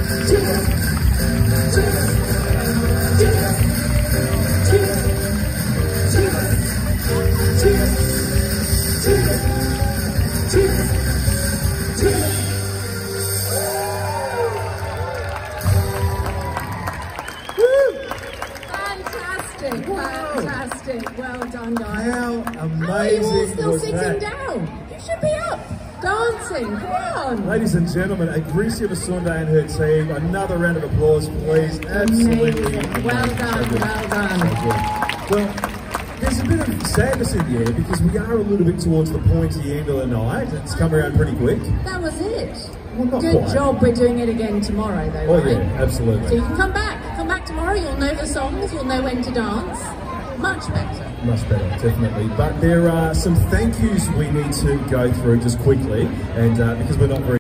Fantastic. Well done, guys. How amazing are you all still was sitting that? down? You should be up, dancing. Come on. Ladies and gentlemen, Agricia Basunde and her team, another round of applause, please. Absolutely. Amazing. Well done, So good. well done. So good. Well, there's a bit of sadness in the air because we are a little bit towards the pointy end of the night. It's come around pretty quick. That was it. Well, not Good quite. job. We're doing it again tomorrow, though, Oh right? yeah, absolutely. So you can come back. Come back tomorrow. You'll know the songs. You'll know when to dance. Much better. Much better, definitely. But there are some thank yous we need to go through just quickly, and because we're not very